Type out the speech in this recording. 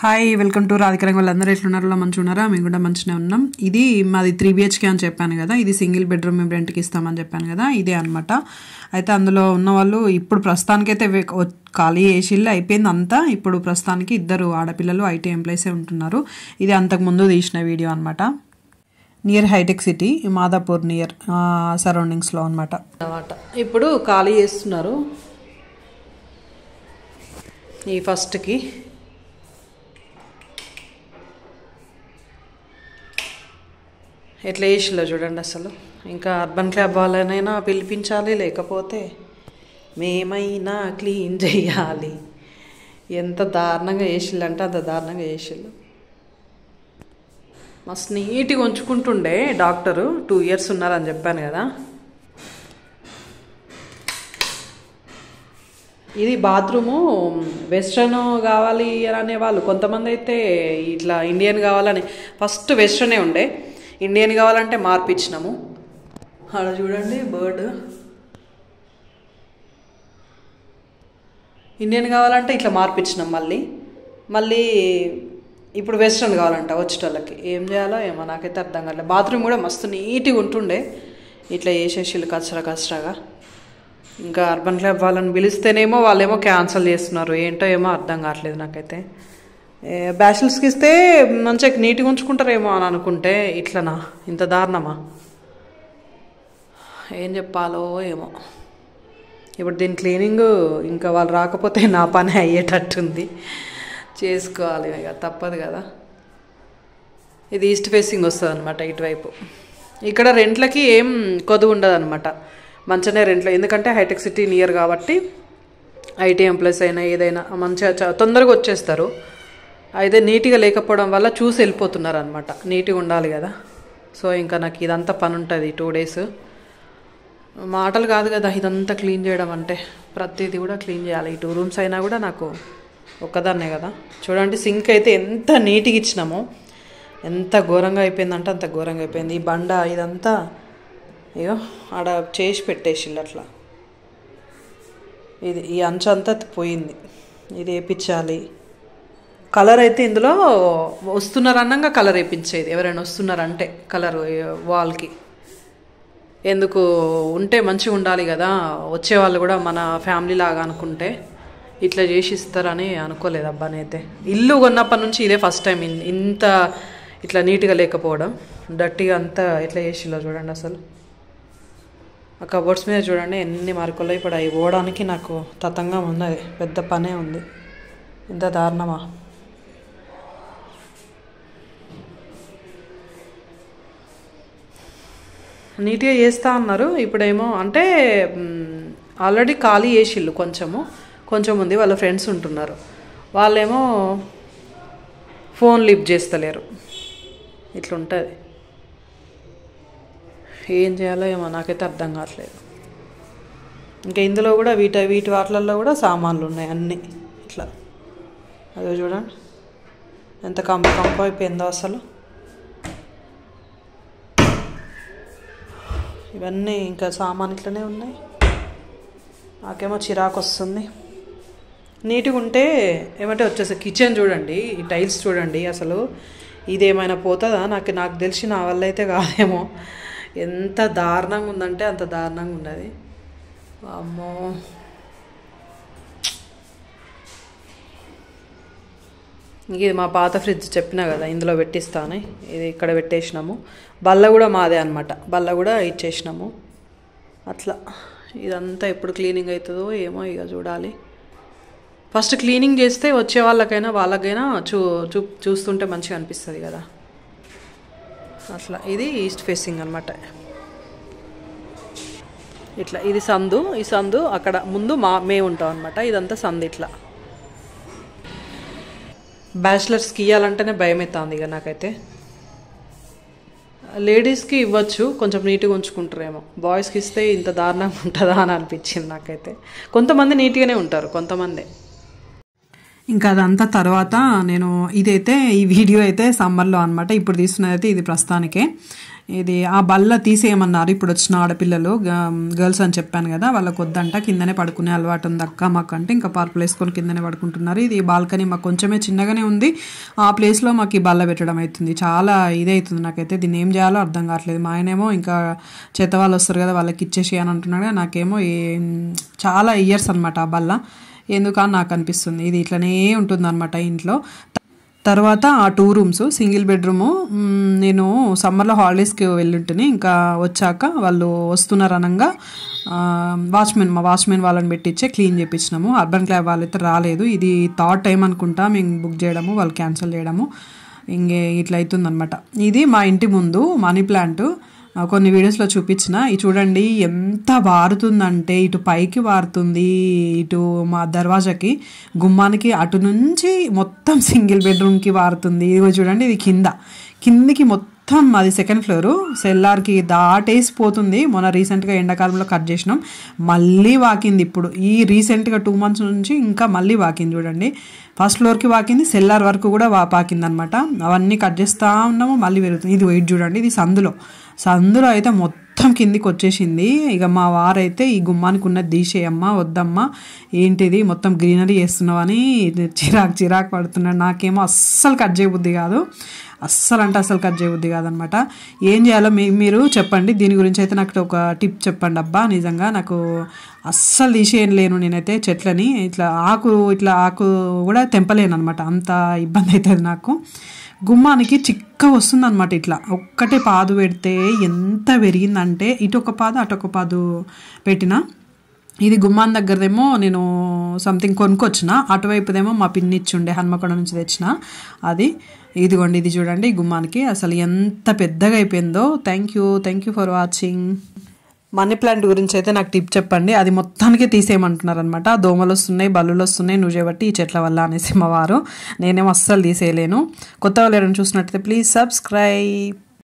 Hi welcome to రాధికరంగ. వాళ్ళందరూ ఎట్లున్నారో మంచిగా ఉన్నారా? మేము కూడా మంచిగా ఉన్నాం. ఇది మాది 3 BHK అని చెప్పాను కదా, ఇది సింగిల్ బెడ్రూమ్ మేము రెంట్కి ఇస్తామని చెప్పాను కదా, ఇదే అనమాట. అయితే అందులో ఉన్న వాళ్ళు ఇప్పుడు ప్రస్తుతానికైతే ఖాళీ ఏసీల్లో అయిపోయింది అంతా. ఇప్పుడు ప్రస్తుతానికి 2 ఆడపిల్లలు IT ఎంప్లాయీసే ఉంటున్నారు. ఇది అంతకుముందు తీసిన వీడియో అనమాట. నియర్ హైటెక్ సిటీ, మాదాపూర్ నియర్ సరౌండింగ్స్లో అనమాట. ఇప్పుడు ఖాళీ చేస్తున్నారు ఈ ఫస్ట్కి. ఎట్లా చేసిలో చూడండి అసలు. ఇంకా అర్బన్ క్లబ్ వాళ్ళనైనా పిలిపించాలి, లేకపోతే మేమైనా క్లీన్ చేయాలి. ఎంత దారుణంగా చేసిల్లంటే అంత దారుణంగా చేసిళ్ళు. మస్తు నీట్గా ఉంచుకుంటుండే డాక్టరు. 2 years ఉన్నారని చెప్పాను కదా. ఇది బాత్రూము వెస్ట్రన్ కావాలి అనే వాళ్ళు కొంతమంది అయితే ఇట్లా ఇండియన్ కావాలని ఫస్ట్ వెస్ట్రనే ఉండే, ఇండియన్ కావాలంటే మార్పిచ్చినాము. అలా చూడండి బర్డ్. ఇండియన్ కావాలంటే ఇట్లా మార్పిచ్చినాం. మళ్ళీ ఇప్పుడు వెస్ట్రన్ కావాలంట వచ్చేటోళ్ళకి. ఏం చేయాలో ఏమో నాకైతే అర్థం కావట్లేదు. బాత్రూమ్ కూడా మస్తు నీట్గా ఉంటుండే, ఇట్లా చేసేసిళ్ళు కచ్చరాగా. ఇంకా అర్బన్ క్లబ్ వాళ్ళని పిలిస్తేనేమో వాళ్ళేమో క్యాన్సిల్ చేస్తున్నారు. ఏంటో ఏమో అర్థం కావట్లేదు నాకైతే. బ్యాచిలర్స్కి ఇస్తే మంచిగా నీట్గా ఉంచుకుంటారేమో అని అనుకుంటే ఇట్లనా, ఇంత దారుణమా? ఏం చెప్పాలో ఏమో. ఇప్పుడు దీని క్లీనింగ్ ఇంకా వాళ్ళు రాకపోతే నా పని అయ్యేటట్టుంది. చేసుకోవాలి ఇక, తప్పదు కదా. ఇది ఈస్ట్ ఫేసింగ్ వస్తుంది అనమాట ఇటువైపు. ఇక్కడ రెంట్లకి ఏం కొదువు ఉండదు అనమాట, మంచిగానే రెంట్లో. ఎందుకంటే హైటెక్ సిటీ నియర్ కాబట్టి IT ఎంప్లాయీస్ అయినా ఏదైనా మంచిగా తొందరగా వచ్చేస్తారు. అయితే నీట్గా లేకపోవడం వల్ల చూసి వెళ్ళిపోతున్నారు అనమాట. నీట్గా ఉండాలి కదా. సో ఇంకా నాకు ఇదంతా పని ఉంటుంది 2 days. మాటలు కాదు కదా ఇదంతా క్లీన్ చేయడం అంటే. ప్రతిదీ కూడా క్లీన్ చేయాలి. ఈ 2 rooms అయినా కూడా నాకు ఒక్కదాన్నే కదా. చూడండి సింక్ అయితే ఎంత నీట్గా ఇచ్చినామో, ఎంత ఘోరంగా అయిపోయిందంటే అంత ఘోరంగా అయిపోయింది. ఈ బండ ఇదంతా అయ్యో ఆడ చేసి పెట్టేసిళ్ళు అట్లా. ఇది ఈ అంచు అంతా పోయింది. ఇది వేయించాలి. కలర్ అయితే ఇందులో వస్తున్నారు అన్నంగా కలర్ వేయించేది. ఎవరైనా వస్తున్నారంటే కలర్ వాల్కి. ఎందుకు ఉంటే మంచిగా ఉండాలి కదా, వచ్చేవాళ్ళు కూడా మన ఫ్యామిలీ లాగా అనుకుంటే ఇట్లా చేసి ఇస్తారని అనుకోలేదు అబ్బానైతే. ఇల్లు కొన్నప్పటి నుంచి ఇదే ఫస్ట్ టైం ఇంత ఇట్లా నీట్గా లేకపోవడం. డట్టిగా అంతా ఎట్లా చేసిలో చూడండి అసలు. ఆ కబోర్డ్స్ మీద చూడండి ఎన్ని మార్కులు. ఇప్పుడు అవి పోవడానికి నాకు తతంగా ఉన్నది, పెద్ద పనే ఉంది. ఇంత దారుణమా? నీట్గా చేస్తూ అన్నారు. ఇప్పుడేమో అంటే ఆల్రెడీ ఖాళీ చేసిళ్ళు కొంచెం ఉంది. వాళ్ళ ఫ్రెండ్స్ ఉంటున్నారు. వాళ్ళేమో ఫోన్ లిఫ్ట్ చేస్తలేరు. ఇట్లుంటుంది. ఏం చేయాలో ఏమో నాకైతే అర్థం కావట్లేదు. ఇంకా ఇందులో కూడా వీటి వాటిలలో కూడా సామాన్లు ఉన్నాయి అన్నీ ఇట్లా. అదే చూడండి ఎంత కంపు అయిపోయిందో అసలు. ఇవన్నీ ఇంకా సామాన్ ఇట్లనే ఉన్నాయి. నాకేమో చిరాకు వస్తుంది. నీట్గా ఉంటే ఏమంటే వచ్చేసి కిచెన్ చూడండి, ఈ టైల్స్ చూడండి అసలు. ఇదేమైనా పోతుందా? నాకు తెలిసి నా వల్ల అయితే కాదేమో. ఎంత దారుణంగా ఉందంటే అంత దారుణంగా ఉన్నది. అమ్మో. ఇది మా పాత ఫ్రిడ్జ్ చెప్పినా కదా ఇందులో పెట్టిస్తాను. ఇది ఇక్కడ పెట్టేసినాము. బల్ల కూడా మాదే అనమాట, బల్ల కూడా ఇచ్చేసినాము. అట్లా ఇదంతా ఎప్పుడు క్లీనింగ్ అవుతుందో ఏమో ఇక చూడాలి. ఫస్ట్ క్లీనింగ్ చేస్తే వచ్చే వాళ్ళకైనా చూస్తుంటే మంచిగా అనిపిస్తుంది కదా అట్లా. ఇది ఈస్ట్ ఫేసింగ్ అనమాట. ఇట్లా ఇది సందు. ఈ సందు అక్కడ ముందు మేము ఉంటాం అనమాట. ఇదంతా సందు. ఇట్లా బ్యాచిలర్స్కి ఇవ్వాలంటేనే భయం అవుతుంది ఇక నాకైతే. లేడీస్కి ఇవ్వచ్చు, కొంచెం నీట్గా ఉంచుకుంటారేమో. బాయ్స్కి ఇస్తే ఇంత దారుణంగా ఉంటుందా అని అనిపించింది నాకైతే. కొంతమంది నీట్గానే ఉంటారు, కొంతమంది. ఇంకా అదంతా తర్వాత నేను ఇదైతే ఈ వీడియో అయితే సమ్మర్లో అనమాట. ఇప్పుడు తీస్తున్నదైతే ఇది ప్రస్తుతానికే. ఇది ఆ బల్ల తీసేయమన్నారు ఇప్పుడు వచ్చిన ఆడపిల్లలు, గర్ల్స్ అని చెప్పాను కదా, వాళ్ళకి వద్దంట, కిందనే పడుకునే అలవాటు ఉంది అక్క మాకు అంటే, ఇంకా పరుపులు వేసుకొని కిందనే పడుకుంటున్నారు. ఇది బాల్కనీ మాకు కొంచెమే చిన్నగానే ఉంది, ఆ ప్లేస్లో మాకు ఈ బల్ల పెట్టడం అవుతుంది. చాలా ఇదవుతుంది నాకైతే, దీన్ని ఏం చేయాలో అర్థం కావట్లేదు. మా ఆయనేమో ఇంకా చేత వాళ్ళు వస్తారు కదా వాళ్ళకి ఇచ్చేసి అని అంటున్నాడు, నాకేమో చాలా ఇయర్స్ అనమాట ఆ బల్ల, ఎందుకని నాకు అనిపిస్తుంది. ఇది ఇట్లనే ఉంటుంది అనమాట ఇంట్లో. తర్వాత ఆ 2 రూమ్స్ సింగిల్ బెడ్రూము. నేను సమ్మర్లో హాలిడేస్కి వెళ్ళుంటుని, ఇంకా వచ్చాక వాళ్ళు వస్తున్నారు అనగా మా వాచ్మెన్ వాళ్ళని పెట్టించే క్లీన్ చేయించినాము. అర్బన్ క్లాబ్ వాళ్ళైతే రాలేదు. ఇది థర్డ్ టైం అనుకుంటా మేము బుక్ చేయడము, వాళ్ళు క్యాన్సిల్ చేయడము, ఇంకే ఇట్లా అవుతుందన్నమాట. ఇది మా ఇంటి ముందు మనీ ప్లాంట్, కొన్ని వీడియోస్లో చూపించిన. ఇది చూడండి ఎంత వారుతుందంటే, ఇటు పైకి వారుతుంది, ఇటు మా దర్వాజాకి గుమ్మానికి అటు నుంచి మొత్తం సింగిల్ బెడ్రూమ్కి వారుతుంది. ఇది చూడండి, ఇది కిందికి మొత్తం అది సెకండ్ ఫ్లోరు, సెల్లార్కి దాటేసిపోతుంది. మొన్న రీసెంట్గా ఎండాకాలంలో కట్ చేసినాం, మళ్ళీ వాకింది ఇప్పుడు ఈ రీసెంట్గా 2 months నుంచి ఇంకా మళ్ళీ వాకింది. చూడండి ఫస్ట్ ఫ్లోర్కి వాకింది, సెల్లార్ వరకు కూడా పాకింది అనమాట. అవన్నీ కట్ చేస్తూ ఉన్నాము, మళ్ళీ పెరుగుతుంది. ఇది వెయిట్ చూడండి, ఇది సందులో అయితే మొత్తం కిందికి వచ్చేసింది. ఇక మా వారైతే ఈ గుమ్మానికి ఉన్నది తీసేయమ్మా, వద్దమ్మా, ఏంటిది మొత్తం గ్రీనరీ చేస్తున్నావు అని చిరాకు పడుతున్నాడు. నాకేమో అస్సలు కట్ చేయబుద్ధి కాదు, అస్సలు కట్ చేయబుద్ధి కాదనమాట. ఏం చేయాలో మీరు చెప్పండి, దీని గురించి అయితే నాకు ఒక టిప్ చెప్పండి అబ్బా. నిజంగా నాకు అస్సలు తీసేయలేను నేనైతే చెట్లని, ఇట్లా ఆకు కూడా తెంపలేను అనమాట, అంత ఇబ్బంది అవుతుంది నాకు. గుమ్మానికి చిక్క వస్తుంది అనమాట, ఇట్లా ఒక్కటే పాదు పెడితే ఎంత పెరిగిందంటే, ఇటు ఒక పాదు అటు ఒక పాదు పెట్టిన. ఇది గుమ్మాన్ దగ్గరదేమో నేను సంథింగ్ కొనుక్కొచ్చిన, అటువైపుదేమో మా పిన్ని ఇచ్చుండే హన్మకొండ నుంచి తెచ్చిన. అది ఇదిగోండి, ఇది చూడండి గుమ్మానికి అసలు ఎంత పెద్దగా అయిపోయిందో. Thank you for watching. Money plant గురించి అయితే నాకు టిప్ చెప్పండి. అది మొత్తానికి తీసేయమంటున్నారు అనమాట. దోమలు వస్తున్నాయి, బల్లులు వస్తున్నాయి, నువ్వు చేయబట్టి ఈ చెట్ల వల్ల అనేసి మా వారు. నేనేమో అస్సలు తీసేయలేను. కొత్త వాళ్ళు ఎవరైనా చూసినట్టయితే ప్లీజ్ సబ్స్క్రైబ్.